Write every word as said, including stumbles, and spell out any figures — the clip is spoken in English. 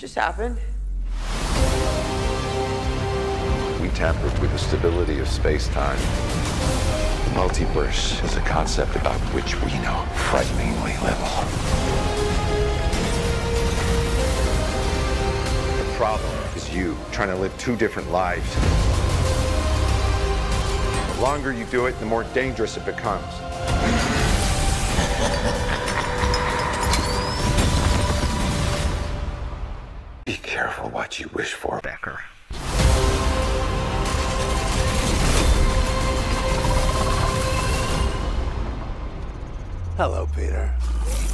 just happened? We tampered with the stability of space-time. Multiverse is a concept about which we know frighteningly little. The problem is you trying to live two different lives. The longer you do it, the more dangerous it becomes. Be careful what you wish for, Becker. Hello, Peter.